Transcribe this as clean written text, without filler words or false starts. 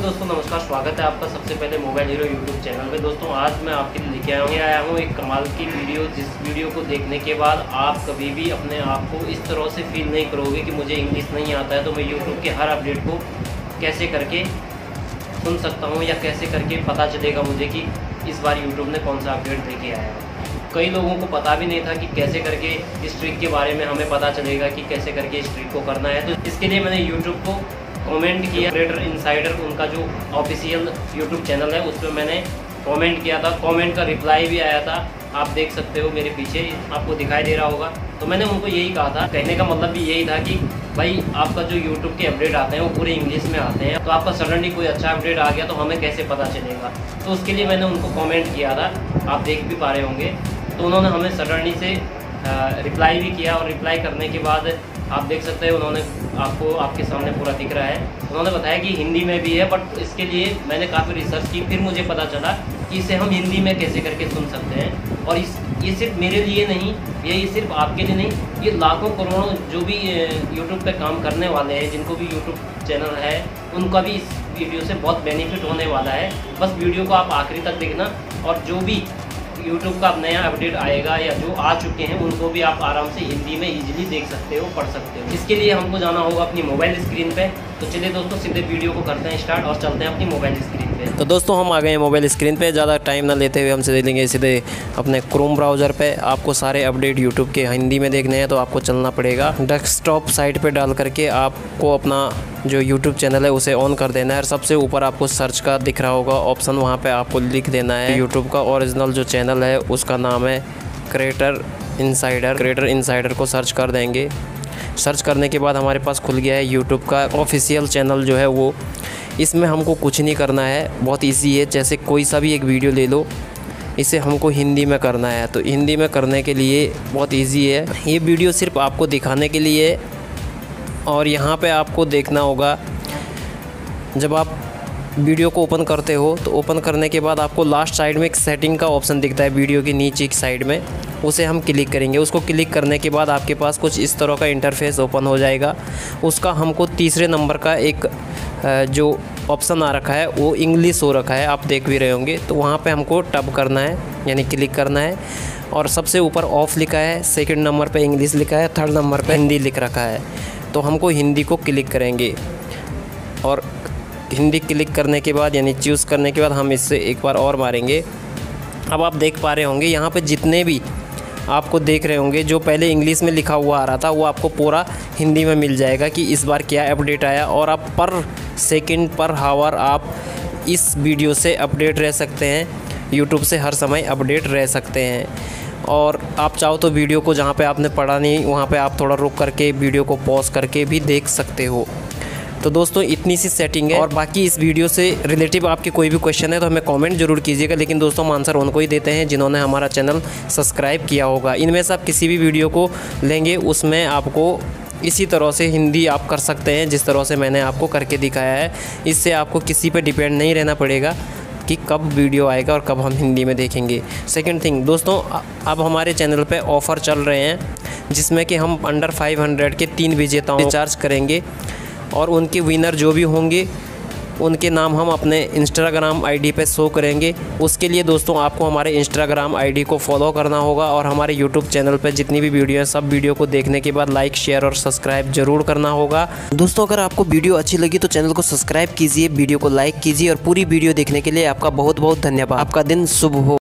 दोस्तों नमस्कार, स्वागत है आपका सबसे पहले मोबाइल हीरो यूट्यूब चैनल में। दोस्तों आज मैं आपके लिए लेके आया हूँ एक कमाल की वीडियो, जिस वीडियो को देखने के बाद आप कभी भी अपने आप को इस तरह से फील नहीं करोगे कि मुझे इंग्लिश नहीं आता है तो मैं यूट्यूब के हर अपडेट को कैसे करके सुन सकता हूँ या कैसे करके पता चलेगा मुझे कि इस बार यूट्यूब ने कौन सा अपडेट दे के आया है। कई लोगों को पता भी नहीं था कि कैसे करके इस ट्रिक के बारे में हमें पता चलेगा कि कैसे करके इस ट्रिक को करना है। तो इसके लिए मैंने यूट्यूब को कमेंट किया। क्रिएटर इनसाइडर उनका जो ऑफिशियल यूट्यूब चैनल है उस पर मैंने कमेंट किया था। कमेंट का रिप्लाई भी आया था, आप देख सकते हो मेरे पीछे, आपको दिखाई दे रहा होगा। तो मैंने उनको यही कहा था, कहने का मतलब भी यही था कि भाई आपका जो यूट्यूब के अपडेट आते हैं वो पूरे इंग्लिश में आते हैं, तो आपका सडनली कोई अच्छा अपडेट आ गया तो हमें कैसे पता चलेगा। तो उसके लिए मैंने उनको कमेंट किया था, आप देख भी पा रहे होंगे। तो उन्होंने हमें सडनली से रिप्लाई भी किया और रिप्लाई करने के बाद आप देख सकते हैं उन्होंने आपको आपके सामने पूरा दिख रहा है। उन्होंने बताया कि हिंदी में भी है, बट इसके लिए मैंने काफ़ी रिसर्च की, फिर मुझे पता चला कि इसे हम हिंदी में कैसे करके सुन सकते हैं। और ये सिर्फ मेरे लिए नहीं, ये सिर्फ आपके लिए नहीं, ये लाखों करोड़ों जो भी यूट्यूब पे काम करने वाले हैं, जिनको भी यूट्यूब चैनल है, उनका भी इस वीडियो से बहुत बेनिफिट होने वाला है। बस वीडियो को आप आखिरी तक देखना, और जो भी यूट्यूब का नया अपडेट आएगा या जो आ चुके हैं उनको भी आप आराम से हिंदी में इजीली देख सकते हो, पढ़ सकते हो। इसके लिए हमको जाना होगा अपनी मोबाइल स्क्रीन पे। तो चलिए दोस्तों सीधे वीडियो को करते हैं स्टार्ट और चलते हैं अपनी मोबाइल स्क्रीन पे। तो दोस्तों हम आ गए हैं मोबाइल स्क्रीन पे। ज़्यादा टाइम ना लेते हुए हम सीधे लेंगे सीधे अपने क्रोम ब्राउज़र पे। आपको सारे अपडेट यूट्यूब के हिंदी में देखने हैं तो आपको चलना पड़ेगा डेस्कटॉप साइट पे डाल करके आपको अपना जो यूट्यूब चैनल है उसे ऑन कर देना है। और सबसे ऊपर आपको सर्च का दिख रहा होगा ऑप्शन, वहाँ पे आपको लिख देना है यूट्यूब का ओरिजिनल जो चैनल है उसका नाम है क्रिएटर इनसाइडर। क्रिएटर इनसाइडर को सर्च कर देंगे। सर्च करने के बाद हमारे पास खुल गया है यूट्यूब का ऑफिशियल चैनल जो है वो। इसमें हमको कुछ नहीं करना है, बहुत इजी है। जैसे कोई सा भी एक वीडियो ले लो, इसे हमको हिंदी में करना है। तो हिंदी में करने के लिए बहुत इजी है। ये वीडियो सिर्फ आपको दिखाने के लिए, और यहाँ पे आपको देखना होगा जब आप वीडियो को ओपन करते हो तो ओपन करने के बाद आपको लास्ट साइड में एक सेटिंग का ऑप्शन दिखता है वीडियो के नीचे की साइड में, उसे हम क्लिक करेंगे। उसको क्लिक करने के बाद आपके पास कुछ इस तरह का इंटरफेस ओपन हो जाएगा। उसका हमको तीसरे नंबर का एक जो ऑप्शन आ रखा है वो इंग्लिश हो रखा है, आप देख भी रहे होंगे। तो वहाँ पे हमको टैप करना है, यानी क्लिक करना है। और सबसे ऊपर ऑफ लिखा है, सेकंड नंबर पे इंग्लिश लिखा है, थर्ड नंबर पे हिंदी लिख रखा है। तो हमको हिंदी को क्लिक करेंगे, और हिंदी क्लिक करने के बाद यानी चूज़ करने के बाद हम इससे एक बार और मारेंगे। अब आप देख पा रहे होंगे यहाँ पे जितने भी आपको देख रहे होंगे, जो पहले इंग्लिश में लिखा हुआ आ रहा था वो आपको पूरा हिंदी में मिल जाएगा कि इस बार क्या अपडेट आया। और आप पर सेकंड पर हावर आप इस वीडियो से अपडेट रह सकते हैं, यूट्यूब से हर समय अपडेट रह सकते हैं। और आप चाहो तो वीडियो को जहाँ पे आपने पढ़ा नहीं वहाँ पे आप थोड़ा रुक करके वीडियो को पॉज करके भी देख सकते हो। तो दोस्तों इतनी सी सेटिंग है। और बाकी इस वीडियो से रिलेटिव आपके कोई भी क्वेश्चन है तो हमें कमेंट जरूर कीजिएगा। लेकिन दोस्तों हम आंसर उनको ही देते हैं जिन्होंने हमारा चैनल सब्सक्राइब किया होगा। इनमें से आप किसी भी वीडियो को लेंगे उसमें आपको इसी तरह से हिंदी आप कर सकते हैं जिस तरह से मैंने आपको करके दिखाया है। इससे आपको किसी पे डिपेंड नहीं रहना पड़ेगा कि कब वीडियो आएगा और कब हम हिंदी में देखेंगे। सेकंड थिंग दोस्तों, अब हमारे चैनल पे ऑफ़र चल रहे हैं जिसमें कि हम अंडर 500 के 3 विजेताओं रिचार्ज करेंगे, और उनके विनर जो भी होंगे उनके नाम हम अपने इंस्टाग्राम आईडी पे शो करेंगे। उसके लिए दोस्तों आपको हमारे इंस्टाग्राम आईडी को फॉलो करना होगा, और हमारे यूट्यूब चैनल पे जितनी भी वीडियो है सब वीडियो को देखने के बाद लाइक, शेयर और सब्सक्राइब जरूर करना होगा। दोस्तों अगर आपको वीडियो अच्छी लगी तो चैनल को सब्सक्राइब कीजिए, वीडियो को लाइक कीजिए, और पूरी वीडियो देखने के लिए आपका बहुत बहुत धन्यवाद। आपका दिन शुभ हो।